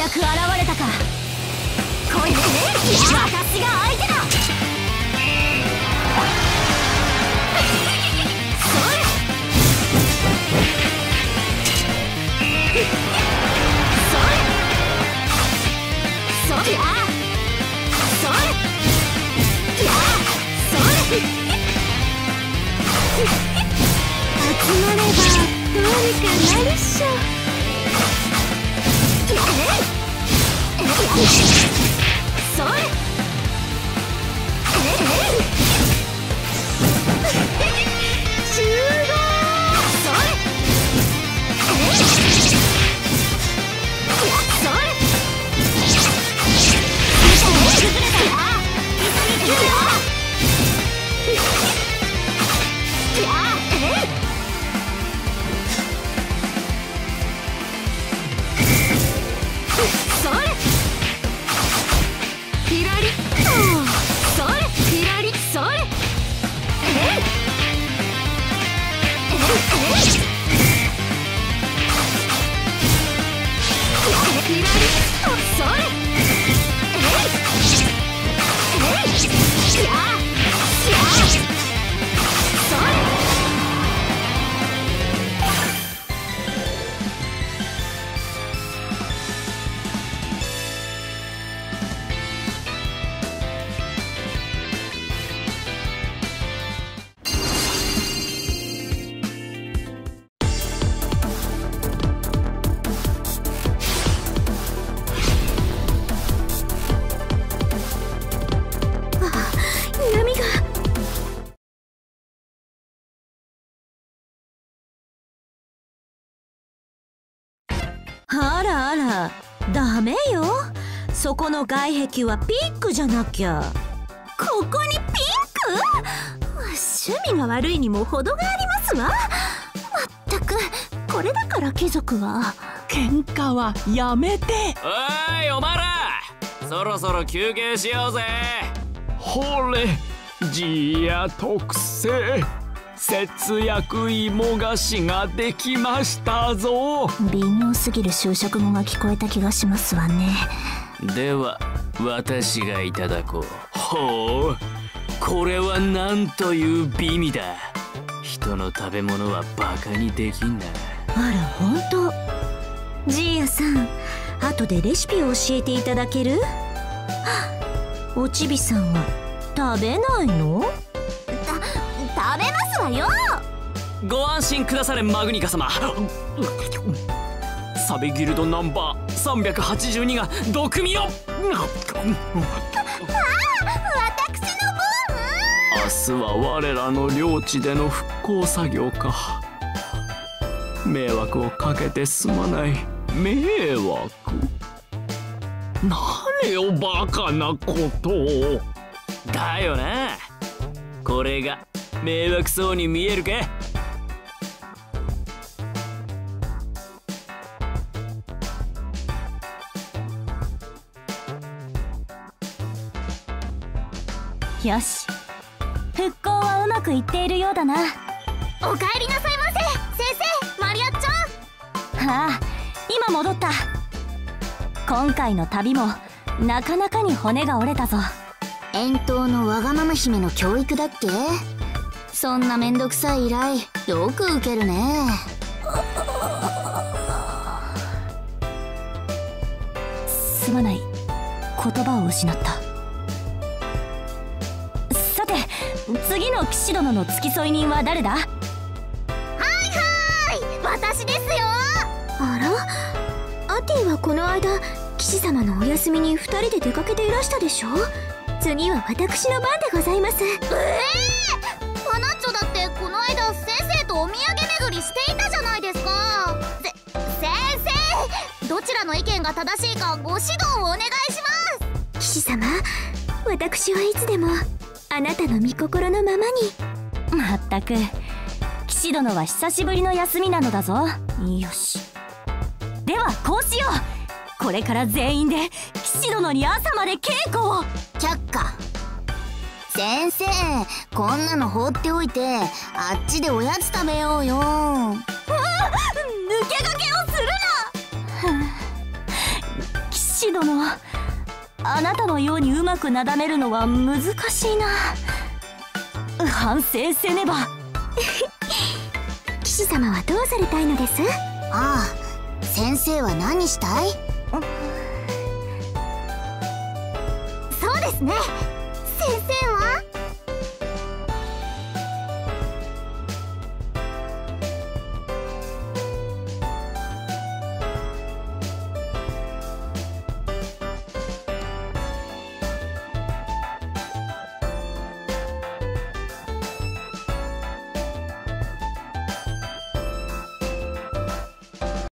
く現れたか。来い、私が相手だ。集まればどうにかなるっしょ。それ集合。それあらあら、ダメよ。そこの外壁はピンクじゃなきゃ。ここにピンク？趣味が悪いにも程がありますわ。まったく、これだから貴族は。 喧嘩はやめて。 おいお前ら、そろそろ休憩しようぜ。 ほれ、じいや特製節約芋菓子ができましたぞ。 微妙すぎる就職語が聞こえた気がしますわね。 では私がいただこう。ほう、これはなんという美味だ。人の食べ物はバカにできんな。 あら、ほんと。じいやさん、後でレシピを教えていただける？おちびさんは食べないの？食べますわよ。 ご安心くだされマグニカ様。サビギルドナンバー382が毒味を。 私の分。 明日は我らの領地での復興作業か。迷惑をかけてすまない。迷惑？何をバカなことを。 だよな。これが迷惑そうに見えるか？ よし、復興はうまくいっているようだな。おかえりなさいませ、先生、マリアッチョ。ああ、今戻った。今回の旅もなかなかに骨が折れたぞ。遠島のわがまま姫の教育だっけ？そんなめんどくさい依頼よく受けるね。すまない、言葉を失った。さて、次の騎士殿の付き添い人は誰だ？はいはい、私ですよ。あら、アティはこの間騎士様のお休みに2人で出かけていらしたでしょ。次は私の番でございます。パナッチョだってこの間先生とお土産巡りしていたじゃないですか。先生、どちらの意見が正しいかご指導をお願いします。騎士様、私はいつでもあなたの御心のままに。まったく、騎士殿は久しぶりの休みなのだぞ。よし、ではこうしよう。これから全員で騎士殿に朝まで稽古を。却下。先生、こんなの放っておいてあっちでおやつ食べようよ。抜け駆けをするな。騎殿、あなたのようにうまくなだめるのは難しいな。反省せねば。 騎士様はどうされたいのです？ ああ、先生は何したい？ そうですね。